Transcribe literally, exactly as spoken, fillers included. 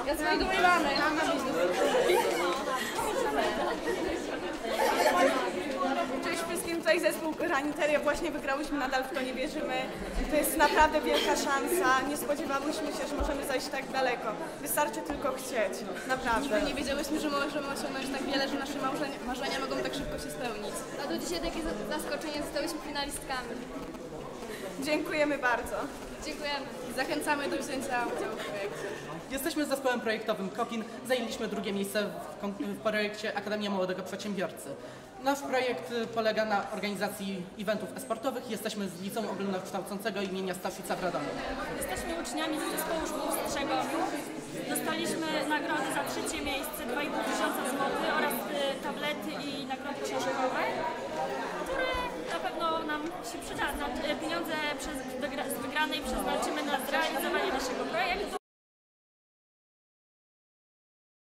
Ja swojego nie mamy. Cześć wszystkim, tutaj zespół Graniteria. Właśnie wygrałyśmy, nadal w to nie wierzymy. To jest naprawdę wielka szansa. Nie spodziewałyśmy się, że możemy zajść tak daleko. Wystarczy tylko chcieć. Naprawdę. Nigdy nie wiedziałyśmy, że możemy osiągnąć tak wiele, że nasze marzenia, marzenia mogą tak szybko się spełnić. A do dzisiaj takie zaskoczenie, zostałyśmy finalistkami. Dziękujemy bardzo. Dziękujemy. Zachęcamy do wzięcia udziału w projekcie. Jesteśmy zespołem projektowym Kokin. Zajęliśmy drugie miejsce w, kon- w projekcie Akademia Młodego Przedsiębiorcy. Nasz projekt polega na organizacji eventów e-sportowych. Jesteśmy z Liceum Ogólnokształcącego imienia Staszica w Radomiu. Jesteśmy uczniami z zespołu szkół w Strzegowiu. Dostaliśmy nagrody za trzecie miejsce, dwa i pół tysiąca złotych oraz y, tablety i nagrody książkowe, które na pewno nam się przydadzą. Pieniądze przez, z wygranej przeznaczymy na zrealizowanie naszego projektu.